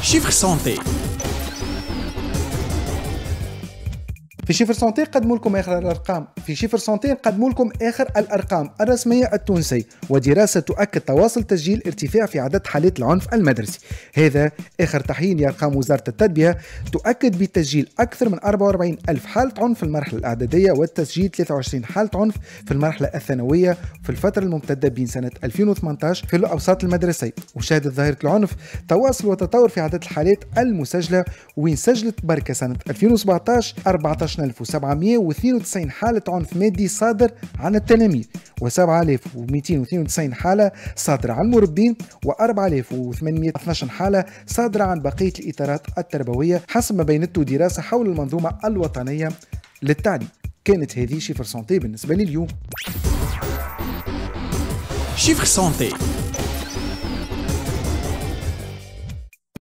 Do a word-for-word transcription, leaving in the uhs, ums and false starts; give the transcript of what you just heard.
شيفر سانتي. في شيفر سانتي نقدموا لكم اخر الارقام. في شيفر سانتي نقدموا لكم اخر الارقام الرسميه التونسيه، ودراسه تؤكد تواصل تسجيل ارتفاع في عدد حالات العنف المدرسي. هذا اخر تحليل يرقم وزاره التربيه، تؤكد بتسجيل اكثر من أربعة وأربعين ألف حاله عنف في المرحله الاعداديه، وتسجيل ثلاثة وعشرين حاله عنف في المرحله الثانويه في الفتره الممتده بين سنه ألفين وثمانية عشر في الاوساط المدرسيه. وشهدت ظاهره العنف تواصل وتطور في عدد الحالات المسجله، وين سجلت بركه سنه ألفين وسبعة عشر أربعة عشر ألف وسبعمئة واثنين وتسعين حالة عنف مادي صادر عن التلاميذ، وسبعة آلاف ومئتين واثنين وتسعين حالة صادرة عن المربين، وأربعة آلاف وثمانمئة واثني عشر حالة صادرة عن بقية الإطارات التربوية، حسب ما بينته دراسة حول المنظومة الوطنية للتعليم. كانت هذه شيفر سانتي بالنسبة لي اليوم. شيفر سانتي.